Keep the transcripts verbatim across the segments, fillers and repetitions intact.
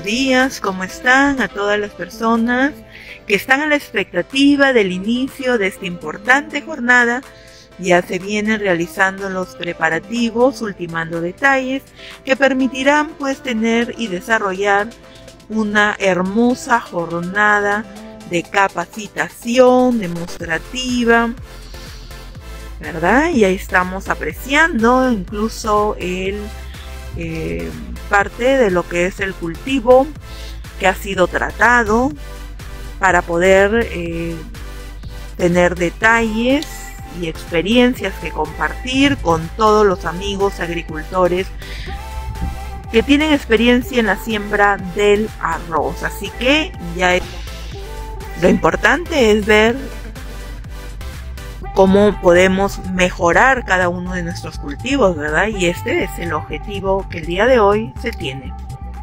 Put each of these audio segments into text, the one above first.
buenos días, ¿cómo están? A todas las personas que están a la expectativa del inicio de esta importante jornada. Ya se vienen realizando los preparativos, ultimando detalles que permitirán pues tener y desarrollar una hermosa jornada de capacitación demostrativa, ¿verdad? Y ahí estamos apreciando incluso el eh, parte de lo que es el cultivo que ha sido tratado para poder eh, tener detalles y experiencias que compartir con todos los amigos agricultores que tienen experiencia en la siembra del arroz. Así que ya es, lo importante es ver cómo podemos mejorar cada uno de nuestros cultivos, ¿verdad? Y este es el objetivo que el día de hoy se tiene.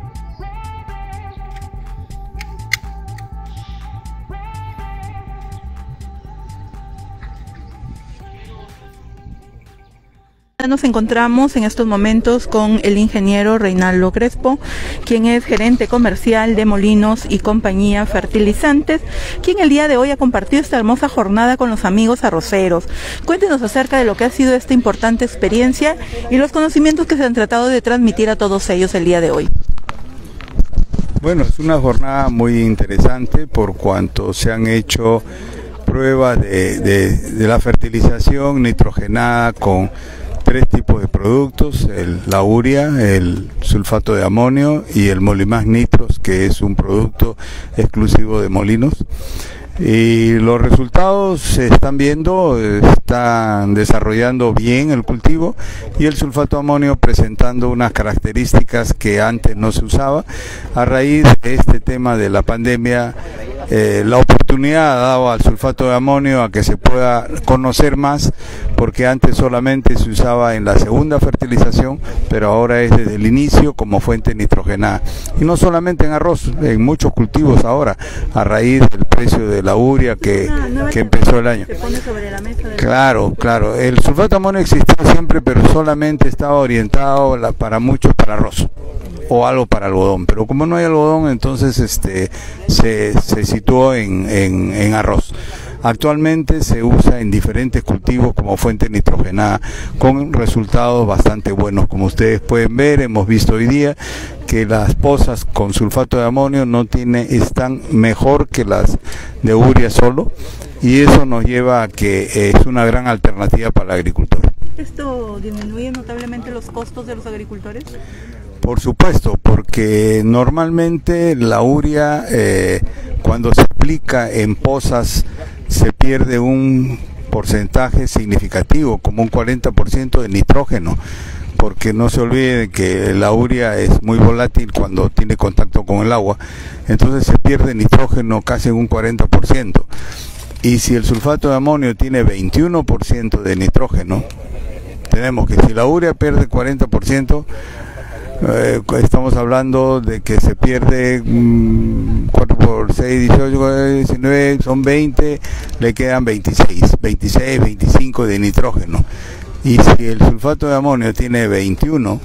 Nos encontramos en estos momentos con el ingeniero Reinaldo Crespo, quien es gerente comercial de Molinos y Compañía Fertilizantes, quien el día de hoy ha compartido esta hermosa jornada con los amigos arroceros. Cuéntenos acerca de lo que ha sido esta importante experiencia y los conocimientos que se han tratado de transmitir a todos ellos el día de hoy. Bueno, es una jornada muy interesante por cuanto se han hecho pruebas de, de, de la fertilización nitrogenada con tres tipos de productos: el, la urea, el sulfato de amonio y el Molimás Nitros, que es un producto exclusivo de Molinos. Y los resultados se están viendo, están desarrollando bien el cultivo y el sulfato de amonio presentando unas características que antes no se usaba. A raíz de este tema de la pandemia, eh, la oportunidad ha dado al sulfato de amonio a que se pueda conocer más, porque antes solamente se usaba en la segunda fertilización, pero ahora es desde el inicio como fuente nitrogenada. Y no solamente en arroz, en muchos cultivos ahora, a raíz del precio de la urea que, que empezó el año. Claro, claro. El sulfato de amonio existió siempre, pero solamente estaba orientado la, para muchos para arroz o algo para algodón, pero como no hay algodón, entonces este se, se situó en, en, en arroz. Actualmente se usa en diferentes cultivos como fuente nitrogenada con resultados bastante buenos. Como ustedes pueden ver, hemos visto hoy día que las pozas con sulfato de amonio no tiene, están mejor que las de urea solo, y eso nos lleva a que es una gran alternativa para el agricultor. ¿Esto disminuye notablemente los costos de los agricultores? Por supuesto, porque normalmente la urea eh, cuando se aplica en pozas se pierde un porcentaje significativo, como un cuarenta por ciento de nitrógeno, porque no se olvide que la urea es muy volátil cuando tiene contacto con el agua, entonces se pierde nitrógeno casi en un cuarenta por ciento. Y si el sulfato de amonio tiene veintiuno por ciento de nitrógeno, tenemos que si la urea pierde cuarenta por ciento, Eh, estamos hablando de que se pierde mmm, cuatro por seis, dieciocho, diecinueve, son veinte, le quedan veintiséis, veintiséis, veinticinco de nitrógeno. Y si el sulfato de amonio tiene veintiuno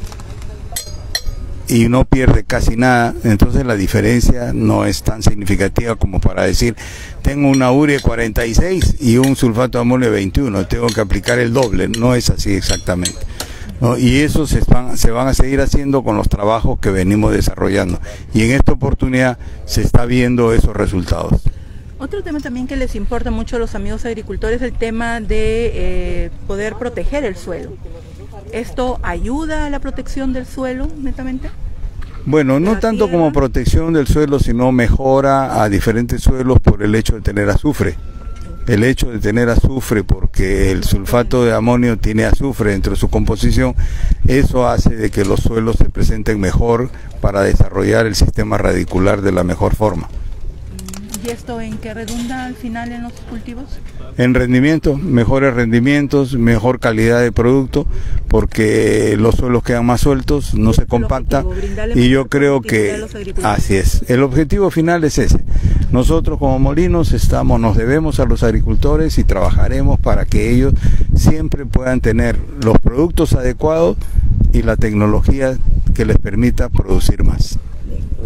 y no pierde casi nada, entonces la diferencia no es tan significativa como para decir tengo una urea cuarenta y seis y un sulfato de amonio veintiuno, tengo que aplicar el doble. No es así exactamente, ¿no? Y eso se van, se van a seguir haciendo con los trabajos que venimos desarrollando, y en esta oportunidad se está viendo esos resultados. Otro tema también que les importa mucho a los amigos agricultores es el tema de eh, poder proteger el suelo. ¿Esto ayuda a la protección del suelo netamente? Bueno, no tanto como protección del suelo, sino mejora a diferentes suelos por el hecho de tener azufre. El hecho de tener azufre, porque el sulfato de amonio tiene azufre dentro de su composición, eso hace de que los suelos se presenten mejor para desarrollar el sistema radicular de la mejor forma. ¿Y esto en qué redunda al final en los cultivos? En rendimiento, mejores rendimientos, mejor calidad de producto, porque los suelos quedan más sueltos, no se compactan, y yo creo que así es. El objetivo final es ese. Nosotros como Molinos estamos, nos debemos a los agricultores y trabajaremos para que ellos siempre puedan tener los productos adecuados y la tecnología que les permita producir más.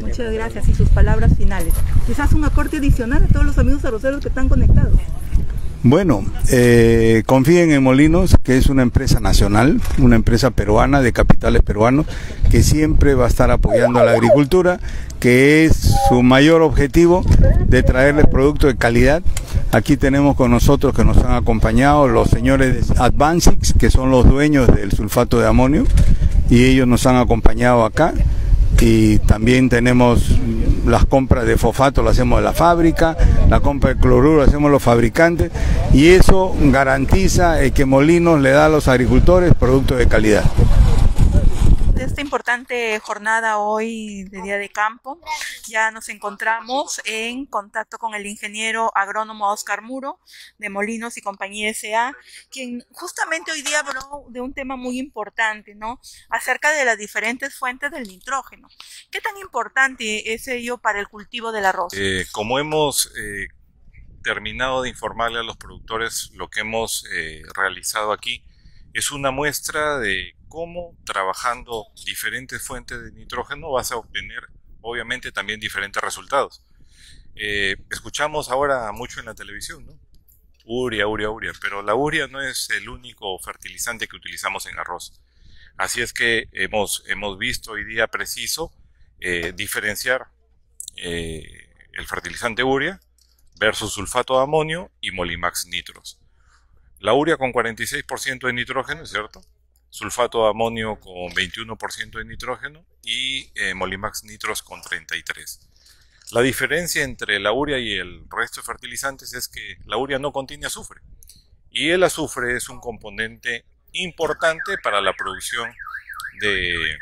Muchas gracias y sus palabras finales. Quizás un aporte adicional a todos los amigos arroceros que están conectados. Bueno, eh, confíen en Molinos, que es una empresa nacional, una empresa peruana de capitales peruanos, que siempre va a estar apoyando a la agricultura, que es su mayor objetivo de traerles productos de calidad. Aquí tenemos con nosotros que nos han acompañado los señores de Advancix, que son los dueños del sulfato de amonio, y ellos nos han acompañado acá. Y también tenemos las compras de fosfato, lo hacemos de la fábrica, la compra de cloruro lo hacemos los fabricantes, y eso garantiza eh, que Molinos le da a los agricultores productos de calidad. De esta importante jornada hoy de Día de Campo, ya nos encontramos en contacto con el ingeniero agrónomo Oscar Muro de Molinos y Compañía S A, quien justamente hoy día habló de un tema muy importante, ¿no? Acerca de las diferentes fuentes del nitrógeno. ¿Qué tan importante es ello para el cultivo del arroz? Eh, como hemos eh, terminado de informarle a los productores, lo que hemos eh, realizado aquí es una muestra de cómo trabajando diferentes fuentes de nitrógeno vas a obtener obviamente también diferentes resultados. Eh, escuchamos ahora mucho en la televisión, ¿no? Urea, urea, urea, pero la urea no es el único fertilizante que utilizamos en arroz. Así es que hemos, hemos visto hoy día preciso eh, diferenciar eh, el fertilizante urea versus sulfato de amonio y Molimax Nitros. La urea con cuarenta y seis por ciento de nitrógeno, ¿cierto? Sulfato de amonio con veintiuno por ciento de nitrógeno y eh, Molimax Nitros con treinta y tres por ciento. La diferencia entre la urea y el resto de fertilizantes es que la urea no contiene azufre y el azufre es un componente importante para la producción de,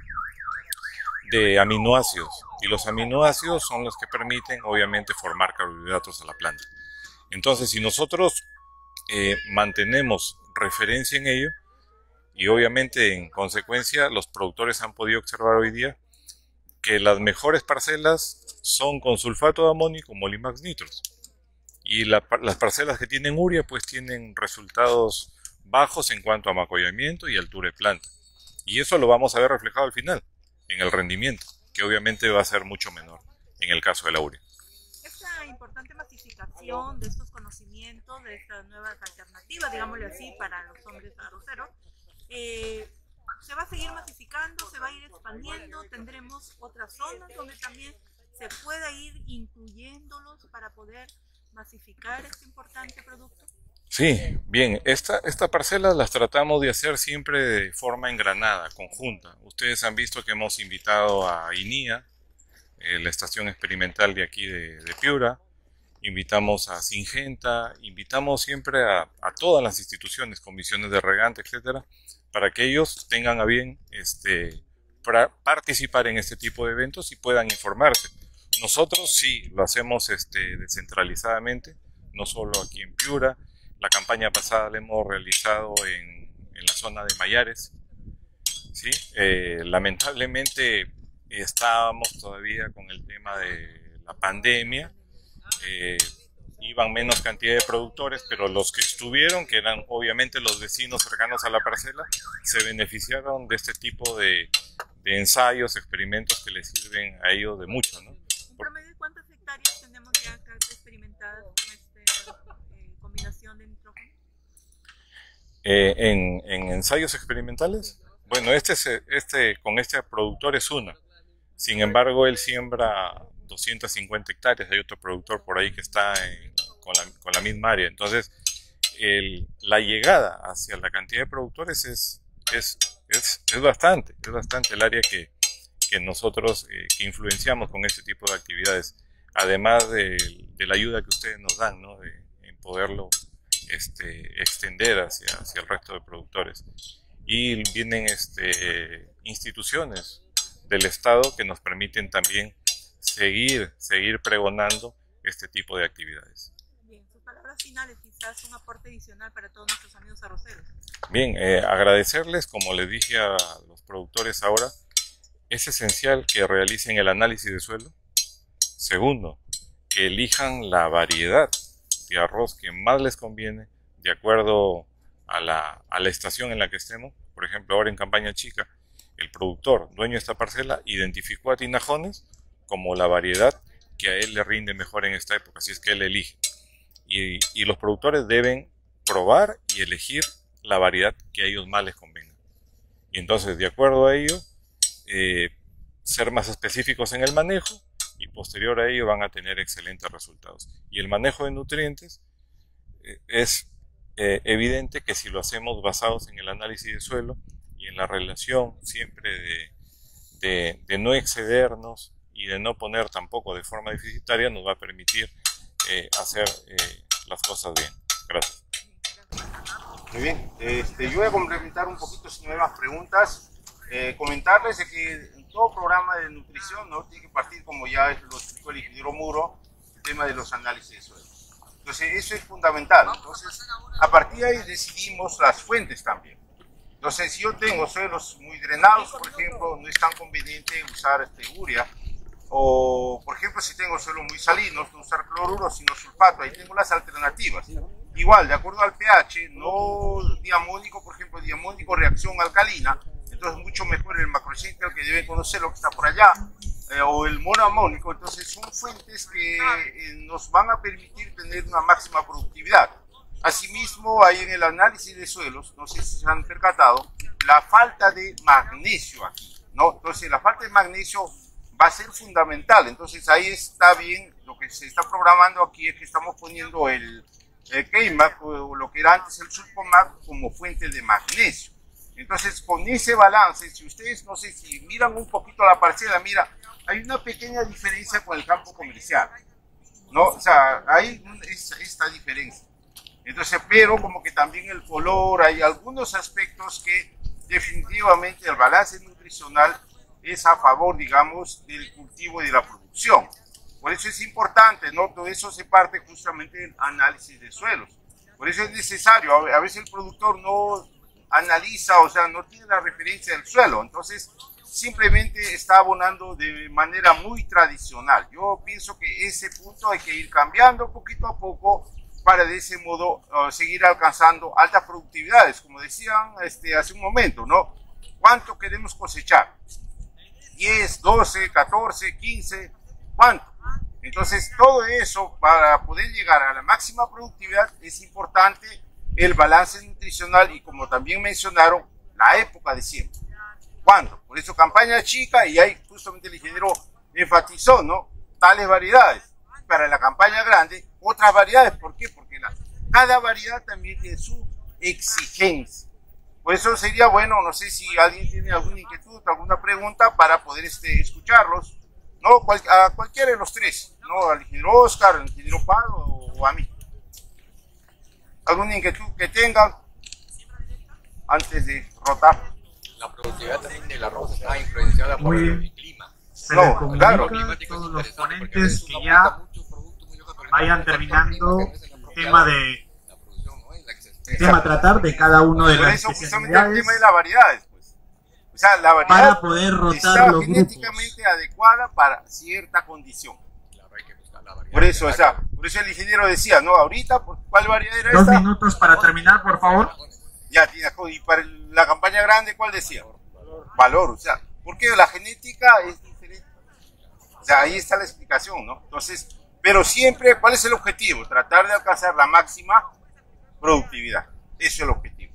de aminoácidos, y los aminoácidos son los que permiten obviamente formar carbohidratos a la planta. Entonces, si nosotros eh, mantenemos referencia en ello, y obviamente en consecuencia los productores han podido observar hoy día que las mejores parcelas son con sulfato de amonio y con Molimax Nitros, y la, las parcelas que tienen urea pues tienen resultados bajos en cuanto a macollamiento y altura de planta, y eso lo vamos a ver reflejado al final en el rendimiento, que obviamente va a ser mucho menor en el caso de la urea. Esta importante masificación de estos conocimientos, de estas nuevas alternativas, digámosle así, para los hombres arroceros, eh, se va a seguir masificando, se va a ir expandiendo, tendremos otras zonas donde también se pueda ir incluyéndolos para poder masificar este importante producto. Sí, bien, esta, esta parcela las tratamos de hacer siempre de forma engranada, conjunta. Ustedes han visto que hemos invitado a INIA, eh, la estación experimental de aquí de, de Piura, invitamos a Singenta, invitamos siempre a, a todas las instituciones, comisiones de regante, etcétera, para que ellos tengan a bien este, para participar en este tipo de eventos y puedan informarse. Nosotros sí lo hacemos este, descentralizadamente, no solo aquí en Piura. La campaña pasada la hemos realizado en, en la zona de Mayares, ¿sí? Eh, lamentablemente estábamos todavía con el tema de la pandemia, eh, iban menos cantidad de productores, pero los que estuvieron, que eran obviamente los vecinos cercanos a la parcela, se beneficiaron de este tipo de, de ensayos, experimentos que les sirven a ellos de mucho, ¿no? ¿Un promedio de cuántas hectáreas tenemos ya acá experimentadas con esta eh, combinación de nitrógeno? Eh, en, en ensayos experimentales, bueno, este, es, este con este productor es uno. Sin embargo, él siembra doscientas cincuenta hectáreas, hay otro productor por ahí que está en, con, la, con la misma área. Entonces, el, la llegada hacia la cantidad de productores es, es, es, es bastante, es bastante el área que, que nosotros eh, que influenciamos con este tipo de actividades, además de, de la ayuda que ustedes nos dan, ¿no? de, en poderlo este, extender hacia, hacia el resto de productores. Y vienen este, instituciones del Estado que nos permiten también seguir, seguir pregonando este tipo de actividades. Bien, sus palabras finales, quizás un aporte adicional para todos nuestros amigos arroceros. Bien, eh, agradecerles, como les dije a los productores ahora, es esencial que realicen el análisis de suelo. Segundo, que elijan la variedad de arroz que más les conviene de acuerdo a la, a la estación en la que estemos. Por ejemplo, ahora en campaña chica, el productor, dueño de esta parcela, identificó a tinajones, como la variedad que a él le rinde mejor en esta época, si es que él elige. Y, y los productores deben probar y elegir la variedad que a ellos más les convenga. Y entonces, de acuerdo a ello, eh, ser más específicos en el manejo, y posterior a ello van a tener excelentes resultados. Y el manejo de nutrientes eh, es eh, evidente que si lo hacemos basados en el análisis de suelo y en la relación siempre de, de, de no excedernos y de no poner tampoco de forma deficitaria, nos va a permitir eh, hacer eh, las cosas bien. Gracias. Muy bien, este, yo voy a complementar un poquito si no hay más preguntas. Eh, comentarles de que en todo programa de nutrición, ¿no?, tiene que partir, como ya lo explicó el ingeniero Muro, el tema de los análisis de suelo. Entonces eso es fundamental. Entonces a partir de ahí decidimos las fuentes también. Entonces si yo tengo suelos muy drenados, por ejemplo, no es tan conveniente usar este, urea. O por ejemplo si tengo suelos muy salinos, no usar cloruro sino sulfato. Ahí tengo las alternativas. Igual, de acuerdo al pH, no diamónico, por ejemplo, diamónico reacción alcalina, entonces mucho mejor el macroessential, que deben conocer lo que está por allá, eh, o el monoamónico. Entonces son fuentes que eh, nos van a permitir tener una máxima productividad. Asimismo, ahí en el análisis de suelos, no sé si se han percatado, la falta de magnesio aquí, ¿no? Entonces la falta de magnesio va a ser fundamental. Entonces ahí está bien, lo que se está programando aquí es que estamos poniendo el el K-Mag, o lo que era antes el Sulfomag, como fuente de magnesio. Entonces con ese balance, si ustedes, no sé, si miran un poquito la parcela, mira, hay una pequeña diferencia con el campo comercial, ¿no? O sea, hay esta, esta diferencia. Entonces, pero como que también el color, hay algunos aspectos que definitivamente el balance nutricional es a favor, digamos, del cultivo y de la producción. Por eso es importante, ¿no? Todo eso se parte justamente del análisis de suelos. Por eso es necesario. A veces el productor no analiza, o sea, no tiene la referencia del suelo. Entonces, simplemente está abonando de manera muy tradicional. Yo pienso que ese punto hay que ir cambiando poquito a poco para de ese modo uh, seguir alcanzando altas productividades. Como decían este, hace un momento, ¿no? ¿Cuánto queremos cosechar? diez, doce, catorce, quince, ¿cuánto? Entonces, todo eso, para poder llegar a la máxima productividad, es importante el balance nutricional y, como también mencionaron, la época de siembra. ¿Cuándo? Por eso campaña chica, y ahí justamente el ingeniero enfatizó, ¿no?, tales variedades. Para la campaña grande, otras variedades. ¿Por qué? Porque la, cada variedad también tiene su exigencia. Por eso sería bueno, no sé si alguien tiene alguna inquietud, alguna pregunta para poder este, escucharlos. No, cual, a cualquiera de los tres, no, al ingeniero Oscar, al ingeniero Pado o, o a mí. ¿Alguna inquietud que tengan antes de rotar? La productividad también del arroz está influenciada por el clima. Se No, les comunica claro. a todos los ponentes que ya vayan terminando el tema de tema a tratar de cada uno de Por las eso justamente el especialidades tema de las variedades, pues. O sea, la variedad para poder rotar está los genéticamente grupos. adecuada para cierta condición. Por eso, o sea, por eso el ingeniero decía, no, ahorita, ¿cuál variedad era Dos esta? minutos para terminar, por favor. Ya, tiene, y para la campaña grande, ¿cuál decía? Valor, o sea, porque la genética es diferente. O sea, ahí está la explicación, ¿no? Entonces, pero siempre, ¿cuál es el objetivo? Tratar de alcanzar la máxima productividad. Eso es el objetivo.